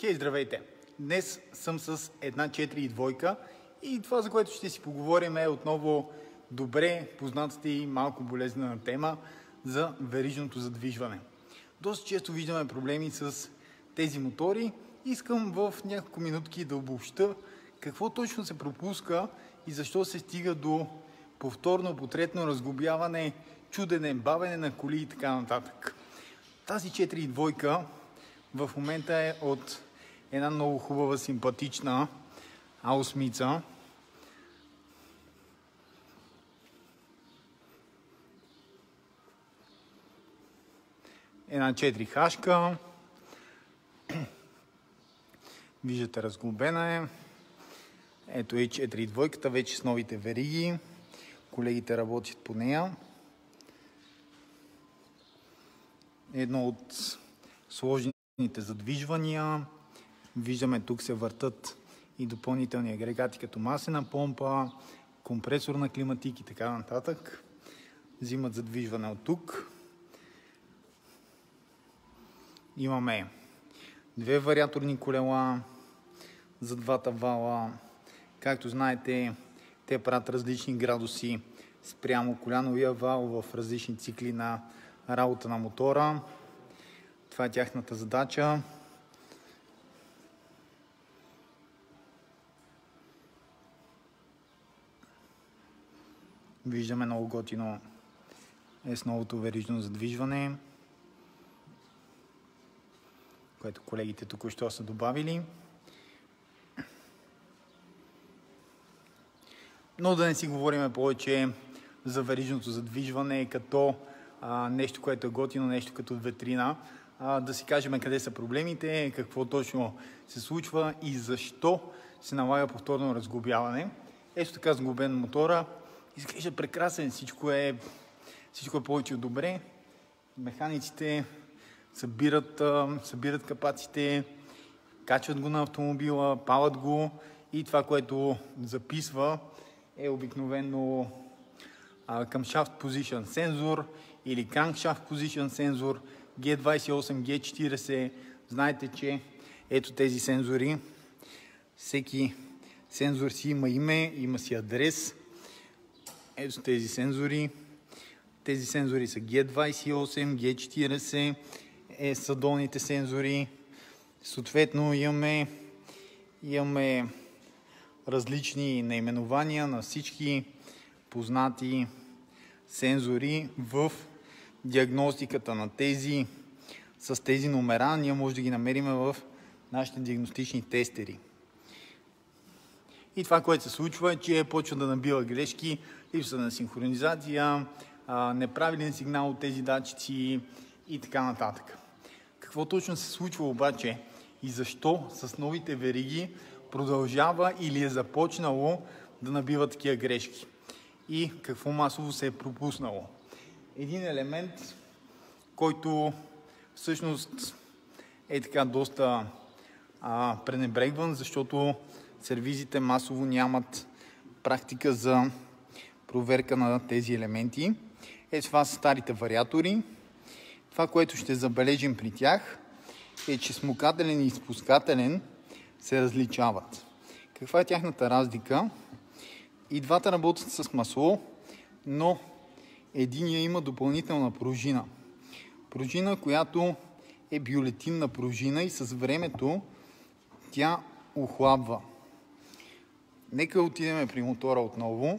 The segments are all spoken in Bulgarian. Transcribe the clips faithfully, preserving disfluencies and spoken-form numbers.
Хей, здравейте! Днес съм с една четири и двойка и това, за което ще си поговорим, е отново добре познатата и малко болезнена тема за верижното задвижване. Доста често виждаме проблеми с тези мотори. Искам в няколко минутки да обобща какво точно се пропуска и защо се стига до повторно, потретно разглобяване, чудене, бавене на коли и така нататък. Тази четири и двойка в момента е от една много хубава, симпатична а осем. Една четири хашка. Виждате, разглобена е. Ето и четири и двойката вече с новите вериги. Колегите работят по нея. Едно от сложните задвижвания. Виждаме, тук се въртат и допълнителни агрегати като масена помпа, компресорна климатик и така нататък. Взимат задвижване от тук. Имаме две вариаторни колела за двата вала. Както знаете, те правят различни градуси спрямо коляновия вал в различни цикли на работа на мотора. Това е тяхната задача. Виждаме много готино е с новото верижно задвижване, което колегите току-що са добавили. Но да не си говорим повече за верижното задвижване като а, нещо, което е готино, нещо като витрина. А, да си кажем къде са проблемите, какво точно се случва и защо се налага повторно разглобяване. Ето така сглобен мотора. Изглежда прекрасен, всичко е, всичко е повече от добре. Механиците събират, събират капаците, качват го на автомобила, палят го и това, което записва, е обикновено към Shaft Position сензор или Crankshaft Position сензор Г двадесет и осем, Г четиридесет. Знаете, че ето тези сензори, всеки сензор си има име, има си адрес. Ето тези сензори. Тези сензори са Г двадесет и осем, Г четиридесет, е са долните сензори. Съответно имаме, имаме различни наименования на всички познати сензори в диагностиката на тези, с тези номера. Ние може да ги намерим в нашите диагностични тестери. И това, което се случва, е, че почва да набива грешки, липса на синхронизация, неправилен сигнал от тези датчици и така нататък. Какво точно се случва обаче и защо с новите вериги продължава или е започнало да набива такива грешки? И какво масово се е пропуснало? Един елемент, който всъщност е така доста а, пренебрегван, защото сервизите масово нямат практика за проверка на тези елементи. Е, това са старите вариатори. Това, което ще забележим при тях, е, че смукателен и изпускателен се различават. Каква е тяхната разлика? И двата работят с масло, но единия има допълнителна пружина. Пружина, която е бюлетинна пружина и с времето тя охлабва. Нека отидем при мотора отново.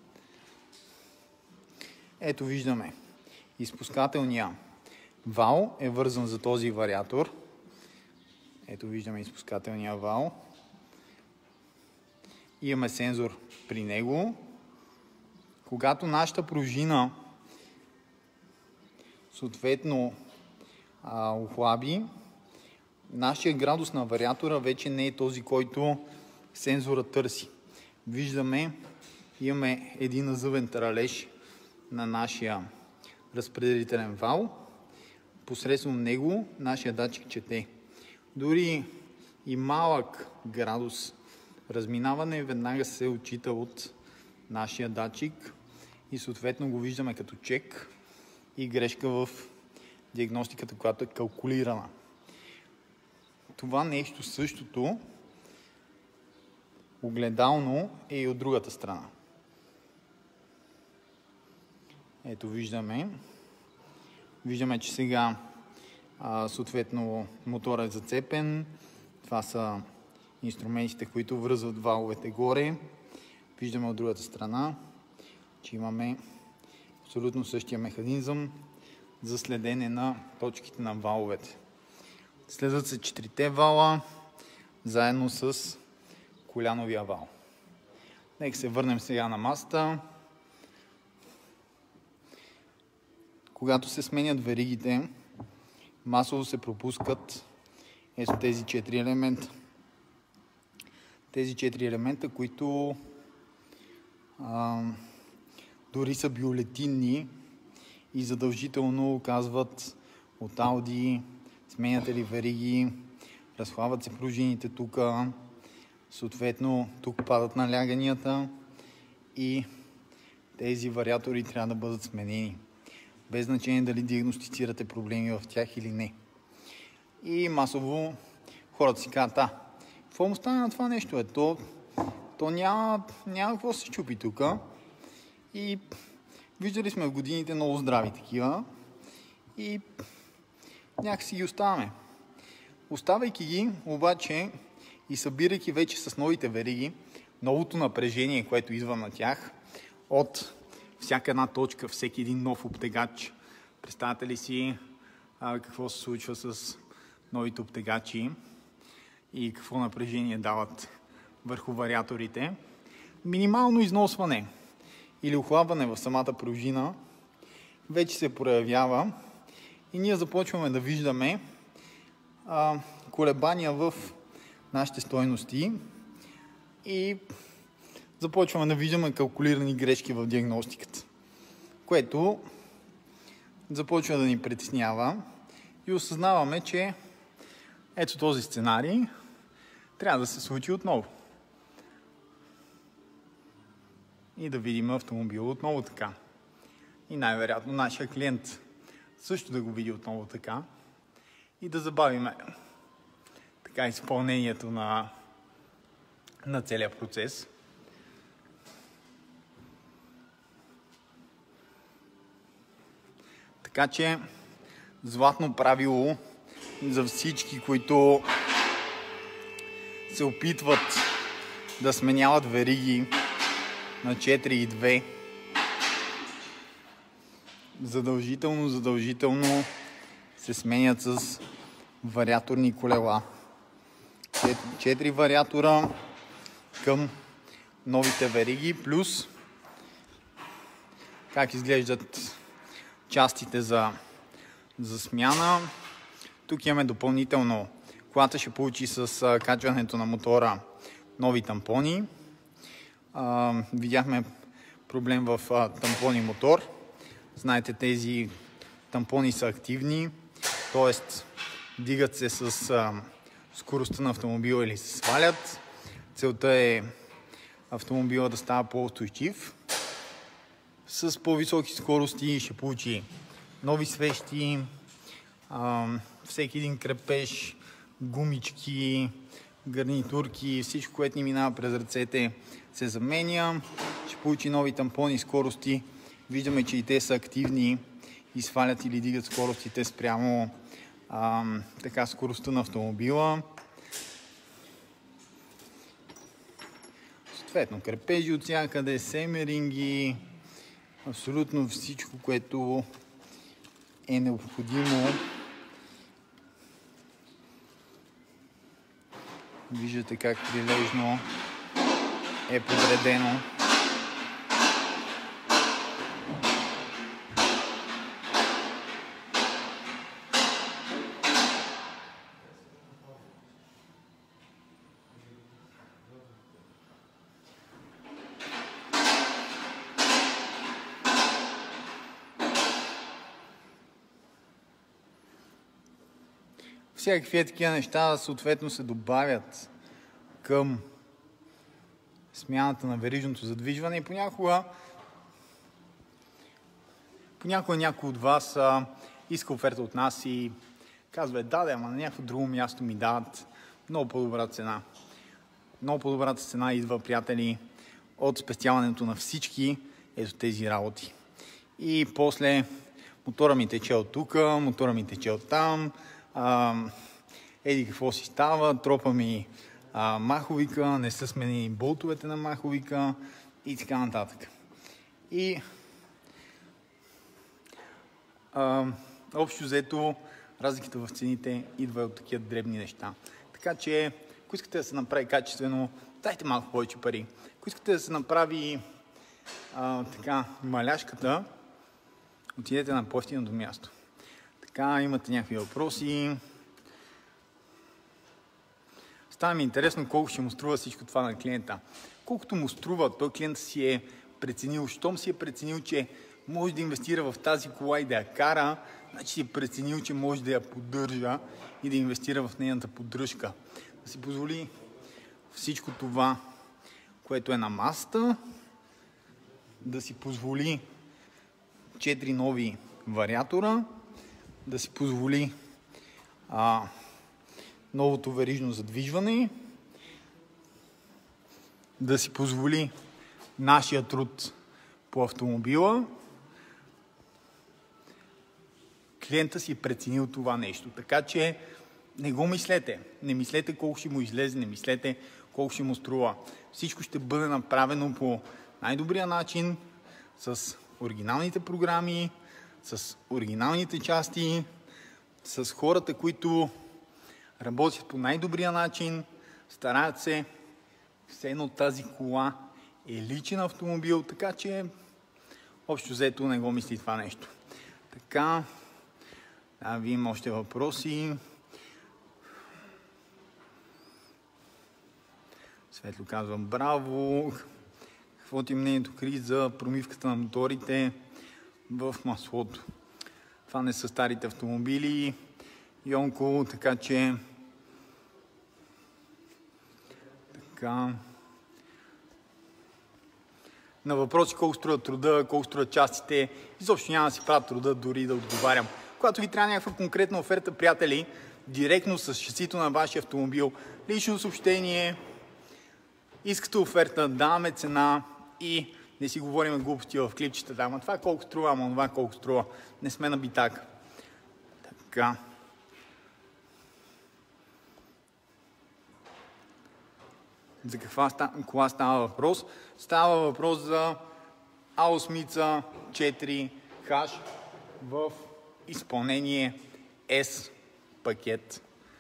Ето виждаме. Изпускателния вал е вързан за този вариатор. Ето виждаме изпускателния вал. Имаме сензор при него. Когато нашата пружина съответно а, охлаби, нашия градус на вариатора вече не е този, който сензора търси. Виждаме, имаме един азъвен таралеж на нашия разпределителен вал. Посредством него нашия датчик чете. Дори и малък градус разминаване веднага се отчита от нашия датчик и съответно го виждаме като чек и грешка в диагностиката, която е калкулирана. това нещо същото огледално е и от другата страна. Ето виждаме. Виждаме, че сега а, съответно моторът е зацепен. Това са инструментите, които връзват валовете горе. Виждаме от другата страна, че имаме абсолютно същия механизъм за следене на точките на валовете. Следват се четирите вала, заедно с коляновия вал. Нека се върнем сега на масата. Когато се сменят веригите, масово се пропускат ето тези четири елемента. Тези четири елемента, които а, дори са бюлетинни и задължително казват от Audi, сменяте ли вериги, разхлабват се пружините тук, съответно тук падат наляганията и тези вариатори трябва да бъдат сменени. Без значение дали диагностицирате проблеми в тях или не. И масово хората си казват, а, какво му стане на това нещо? Е, то, то няма, няма какво се чупи тук. И виждали сме в годините много здрави такива. И някакси ги оставяме. Оставайки ги, обаче, и събирайки вече с новите вериги, новото напрежение, което идва на тях, от всяка една точка, всеки един нов обтегач. Представете ли си а, какво се случва с новите обтегачи и какво напрежение дават върху вариаторите? Минимално износване или охлабване в самата пружина вече се проявява и ние започваме да виждаме а, колебания в нашите стойности и започваме да виждаме калкулирани грешки в диагностиката, което започва да ни притеснява и осъзнаваме, че ето този сценарий трябва да се случи отново. И да видим автомобила отново така. И най-вероятно нашия клиент също да го види отново така и да забавиме така изпълнението на, на целия процес. Така че златно правило за всички, които се опитват да сменяват вериги на четири и две. Задължително, задължително се сменят с вариаторни колела. Четири вариатора към новите вериги, плюс как изглеждат частите за, за смяна. Тук имаме допълнително. Колата ще получи с а, качването на мотора нови тампони. А, видяхме проблем в а, тампон и мотор. Знаете, тези тампони са активни, т.е. дигат се с а, скоростта на автомобила или се свалят. Целта е автомобила да става по-устойчив. С по-високи скорости ще получи нови свещи, а, всеки един крепеж, гумички, гарнитурки, всичко, което ни минава през ръцете, се заменя. Ще получи нови тампони, скорости. Виждаме, че и те са активни и свалят или дигат скоростите спрямо а, така, скоростта на автомобила. Съответно, крепежи от всякъде, семеринги, абсолютно всичко, което е необходимо. Виждате как прилежно е подредено. Всякакви такива неща съответно се добавят към смяната на верижното задвижване и понякога понякога някой от вас а, иска оферта от нас и казва, е, да, да, ама на някакво друго място ми дават много по-добра цена. Много по-добрата цена идва, приятели, от спестяването на всички ето тези работи. И после мотора ми тече от тук, мотора ми тече от там, а, еди какво си става, тропа ми а, маховика, не са сменени болтовете на маховика и така нататък. И а, общо взето разликата в цените идва от такива дребни неща. Така че, ако искате да се направи качествено, дайте малко повече пари. Ако искате да се направи а, така маляшката, отидете на по-евтиното място. Така, имате някакви въпроси. Става ми интересно колко ще му струва всичко това на клиента. Колкото му струва, той клиент си е преценил, щом си е преценил, че може да инвестира в тази кола и да я кара, значи си е преценил, че може да я поддържа и да инвестира в нейната поддръжка. Да си позволи всичко това, което е на масата, да си позволи четири нови вариатора, да си позволи а, новото верижно задвижване, да си позволи нашия труд по автомобила. Клиента си е преценил това нещо, така че не го мислете. Не мислете колко ще му излезе, не мислете колко ще му струва. Всичко ще бъде направено по най-добрия начин, с оригиналните програми, с оригиналните части, с хората, които работят по най-добрия начин, стараят се. Все едно тази кола е личен автомобил, така че общо взето не го мисли това нещо. Така, да, видим още въпроси. Светло казвам, браво! Какво ти е мнението, Крис, за промивката на моторите в маслото? Това не са старите автомобили, Йонко, така че така. На въпроси колко струва труда, колко струва частите, изобщо няма да си правя труда дори да отговарям. Когато ви трябва някаква конкретна оферта, приятели, директно с шасито на вашия автомобил, лично съобщение, искате оферта, даваме цена и не си говорим глупости в клипчета. Да, ама това колко струва, ама това колко струва. Не сме на битак. Така. За каква кола става въпрос? Става въпрос за а осем четири хаш в изпълнение S пакет.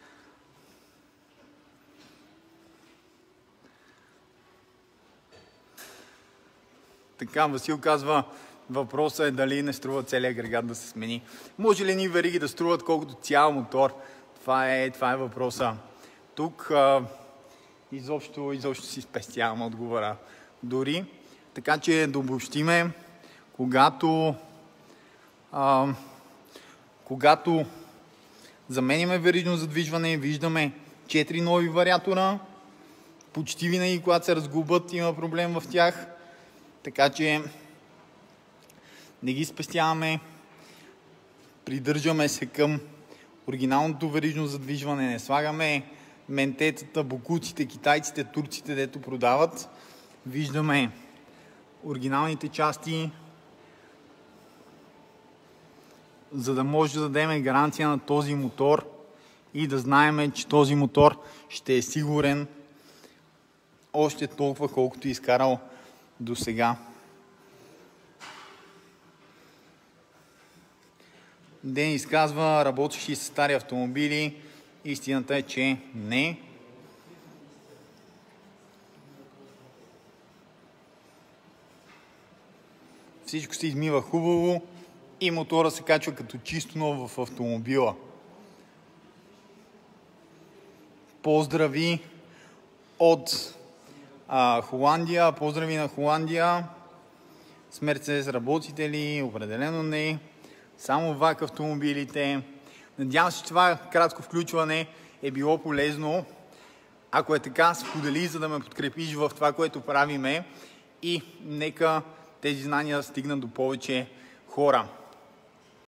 Така, Васил казва, въпросът е дали не струва целият агрегат да се смени. Може ли ни вериги да струват колкото цял мотор? Това е, това е въпроса. Тук а, изобщо, изобщо си спестявам отговора дори. Така че да обобщиме, когато, а, когато замениме верижно задвижване, виждаме четири нови вариатора. Почти винаги, когато се разгубят, има проблем в тях. Така че не ги спестяваме, придържаме се към оригиналното верижно задвижване, не слагаме ментетата, бокуците, китайците, турците, дето продават. Виждаме оригиналните части, за да може да дадем гаранция на този мотор и да знаем, че този мотор ще е сигурен още толкова, колкото е изкарал до сега. Денис казва, работиш и с стари автомобили. Истината е, че не. Всичко се измива хубаво и мотора се качва като чисто нов в автомобила. Поздрави от а, Холандия, поздрави на Холандия. С Мерцедес работите ли? Определено не. Само ВАК автомобилите. Надявам се, че това кратко включване е било полезно. Ако е така, сподели, за да ме подкрепиш в това, което правиме и нека тези знания стигнат до повече хора.